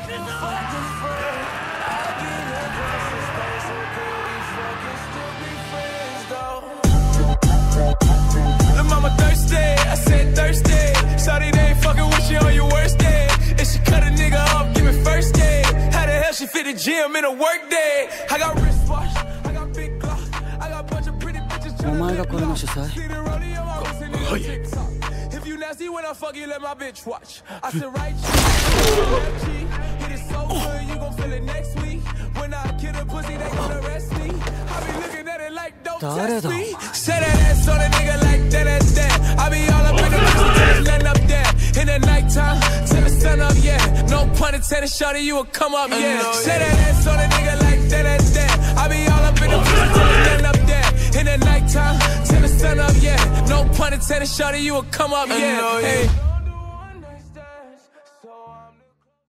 The mama thirsty, I said thirsty. Shawty, they ain't fucking with you on your worst day. If she cut a nigga off, give me first day. How the hell she fit the gym in a work day? I got wristwatch, I got big glock, I got a bunch of pretty bitches trying to lick lock. See the rodeo, I was in the TikTok. If you nasty when I fuck you, let my bitch watch. I said right cheek, hit it so good, you gon' feel it next week. When I kill a pussy, they gon' arrest me. I be looking at it like don't test me. Say that ass on a nigga like that. I be all up in the pussy till it's letting up there. In the nighttime, till the sun up, yeah. No pun intended, shawty, you will come up, yeah. Say that ass on a nigga like that. I be all up in the pussy till it's letting up there. In the nighttime, till the sun up, yeah. No pun intended, shawty, you will come up, yeah. Hey.